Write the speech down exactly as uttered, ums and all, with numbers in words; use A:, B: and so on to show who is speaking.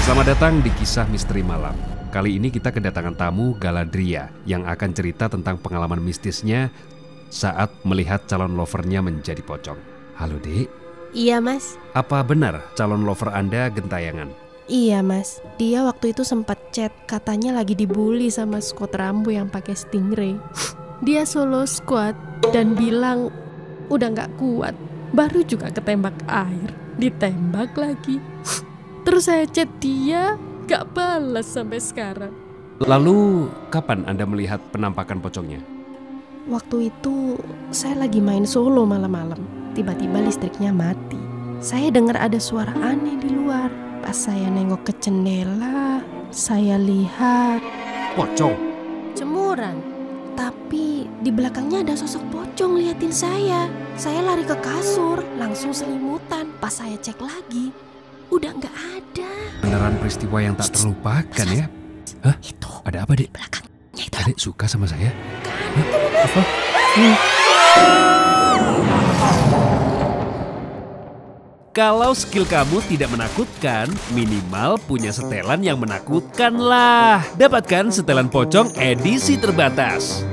A: Selamat datang di Kisah Misteri Malam. Kali ini kita kedatangan tamu Galadria yang akan cerita tentang pengalaman mistisnya saat melihat calon lovernya menjadi pocong. Halo Dek.
B: Iya Mas.
A: Apa benar calon lover Anda gentayangan?
B: Iya Mas. Dia waktu itu sempat chat katanya lagi dibully sama squad Rambo yang pakai Stingray. Dia solo squad dan bilang udah gak kuat. Baru juga ketembak air, ditembak lagi. Terus saya chat dia, gak balas sampai sekarang.
A: Lalu kapan Anda melihat penampakan pocongnya?
B: Waktu itu saya lagi main solo malam-malam. Tiba-tiba listriknya mati. Saya dengar ada suara aneh di luar. Pas saya nengok ke jendela, saya lihat
A: Pocong?
B: jemuran. Tapi di belakangnya ada sosok pocong liatin saya. Saya lari ke kasur, langsung selimutan. Pas saya cek lagi, udah gak ada.
A: Beneran peristiwa yang tak terlupakan ya? Hah?
B: Itu
A: Ada apa, Dek?
B: belakangnya itu.
A: Adek suka sama saya?
B: Kan,
A: Apa? Hmm. Kalau skill kamu tidak menakutkan, minimal punya setelan yang menakutkan lah. Dapatkan setelan pocong edisi terbatas.